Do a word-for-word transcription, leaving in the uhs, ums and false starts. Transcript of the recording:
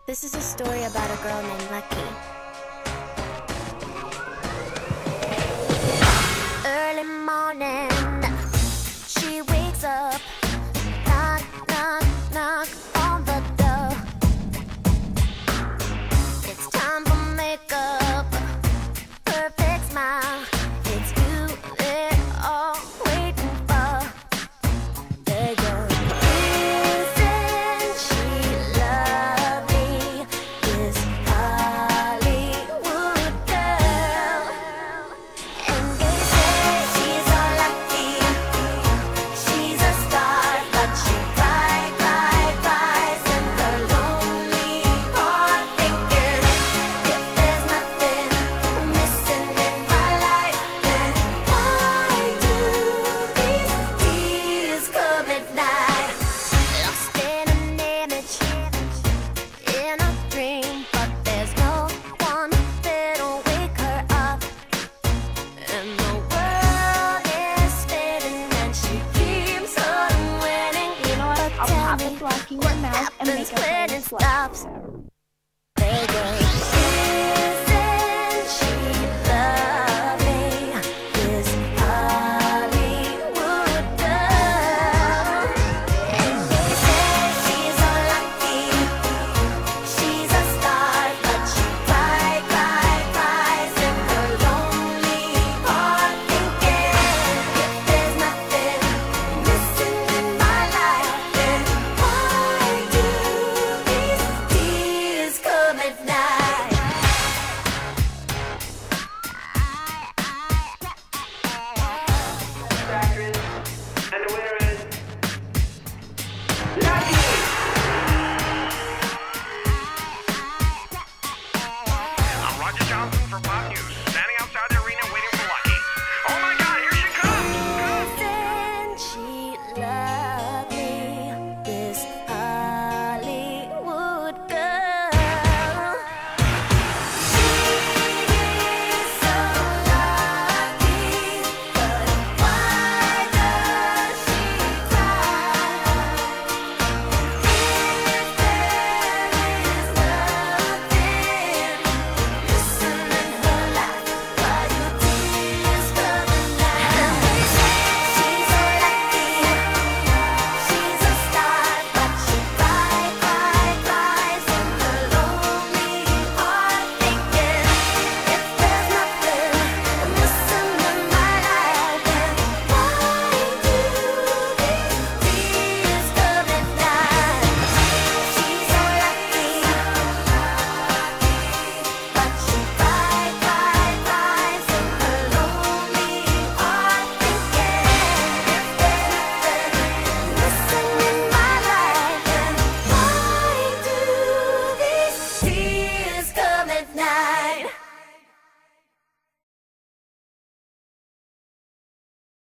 This is a story about a girl named Lucky. Early morning, she wakes up, knock, knock, knock on the door. It's time for makeup, perfect smile. It's you they're all waiting for. There goes. Isn't she lovely? This Hollywood girl. And they say she's all lucky. She's a star, but she cry, cry, cries in her lonely heart, thinking if there's nothing missing in my life, then why do these tears come at night? Lost in an image, in a dream, but there's no one that'll wake her up. And the world is spinning and she keeps on winning. You know what? I'll Tell pop me it blocking your what mouth and happens make a when brain it flush. stops. They go.